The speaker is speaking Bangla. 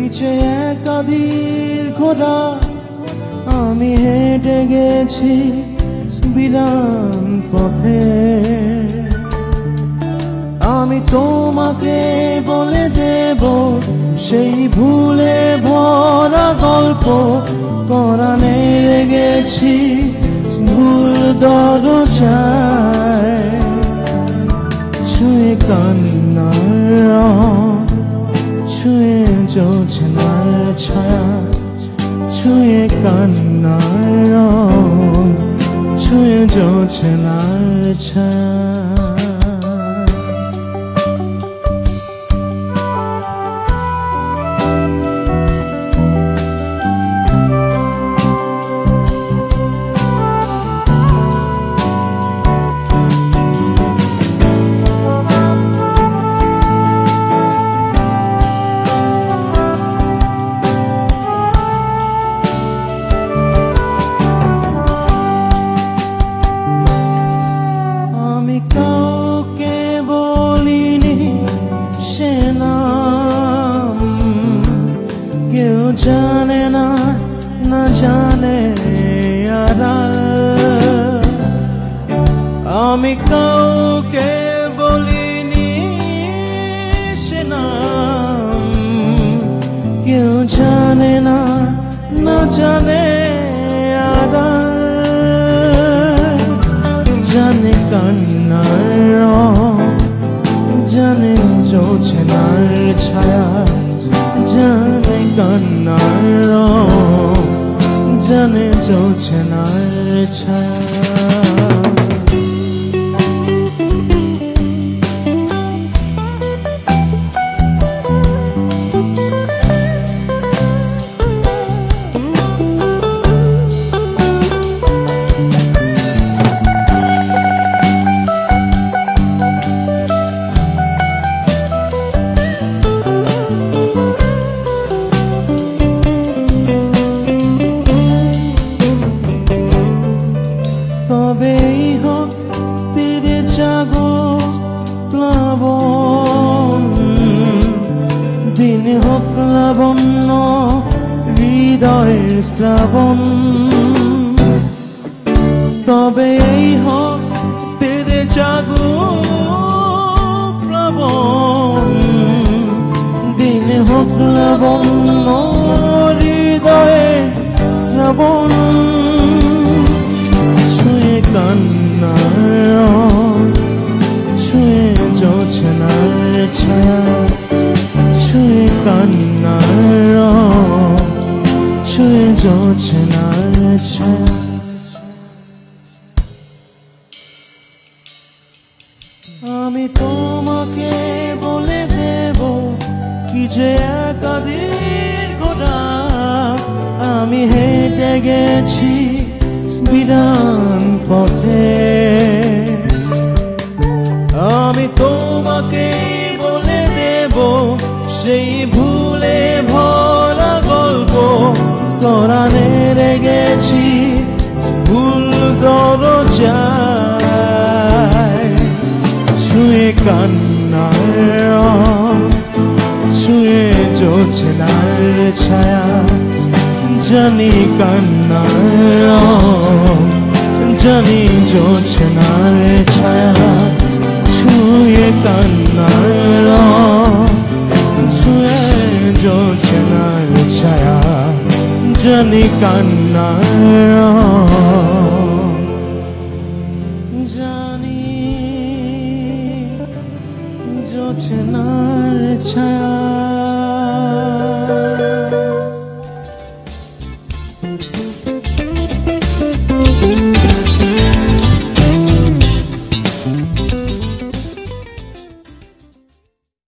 যে একাধির ঘোড়া আমি হেঁটে গেছি বিরান পথে। আমি তোমাকে বলে দেব সেই ভুলে ভরা গল্প, কোরআনে গেছি ভুল দরজায়। ছুঁয়ে কান্নার, ছুঁয়ে জোছনার ছায়া, ছুঁয়ে কান্নার, ছুঁয়ে জোছনার ছায়া। কাউকে বলিনি সে নাম, কেউ জানে না, না জানে আড়াল। আমি কাউকে বলিনি সে নাম, কেউ জানে না, না জানে আড়াল। জানে কান্নার, জানে জোছনার ছায়া, জানে কান্নার, জানে জোছনার ছায়া। তবেই হোক তীরে জাগো প্লাবন, দিন হোক লাবণ্য হৃদয়ের শ্রাবণ। তবেই হোক তীরে জাগো প্লাবন, দিন হোক লাবণ্য হৃদয়ের শ্রাবণ। ছুঁয়ে কান্নার, ছুঁয়ে জোছনার ছায়া, ছুঁয়ে কান্নার, ছুঁয়ে জোছনার ছায়া। আমি তোমাকে বলে দেব কি যে একাধির ঘোড়া আমি হেঁটে গেছি বিরান পথে। আমি তোমাকে বলে দেব সেই ভুলে ভরা গল্প, কোরআনে গেছি ভুল দরজায়। ছুঁয়ে কান্নার, ছুঁয়ে জোছনার ছায়া, জানি কান্নার, জানি জোছনার ছায়া। ছুঁয়ে কান্নার, ছুঁয়ে জোছনার ছায়া, জানি কান্নার, জানি জোছনার ছায়া।